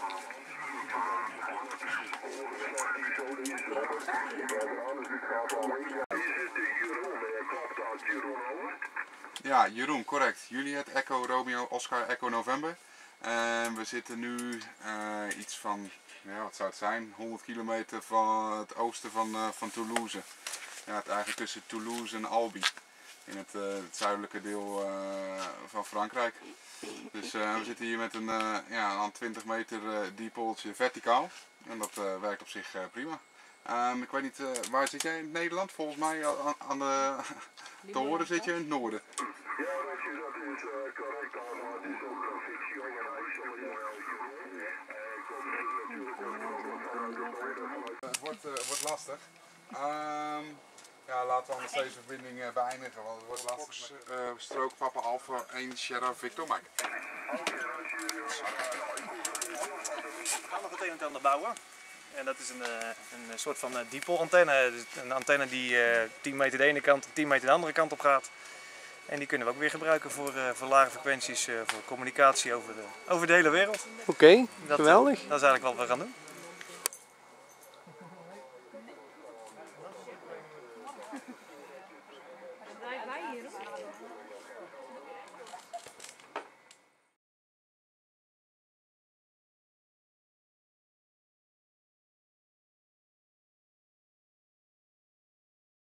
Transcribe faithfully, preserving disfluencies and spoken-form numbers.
Ja, Jeroen, correct. Juliet, Echo, Romeo, Oscar, Echo, November. En we zitten nu uh, iets van, ja, wat zou het zijn, honderd kilometer van het oosten van, uh, van Toulouse. Ja, het eigenlijk tussen Toulouse en Albi. In het, uh, het zuidelijke deel uh, van Frankrijk. Dus uh, we zitten hier met een, uh, ja, een twintig meter uh, diepooltje verticaal. En dat uh, werkt op zich uh, prima. Um, ik weet niet, uh, waar zit jij in Nederland? Volgens mij aan, aan de te horen zit je in het noorden. Ja, dat is uh, correct. Het is ook een fictie en Het wordt, uh, wordt lastig. Um, ja, laten we anders deze verbinding uh, beëindigen, want het wordt lastig. Uh, strook Papa Alpha één Sierra Victor Mike. We gaan nog het een en ander bouwen. En dat is een, een soort van dipoolantenne. Dus een antenne die uh, tien meter de ene kant en tien meter de andere kant op gaat. En die kunnen we ook weer gebruiken voor, uh, voor lage frequenties, uh, voor communicatie over de, over de hele wereld. Oké, okay, geweldig. Dat is eigenlijk wat we gaan doen.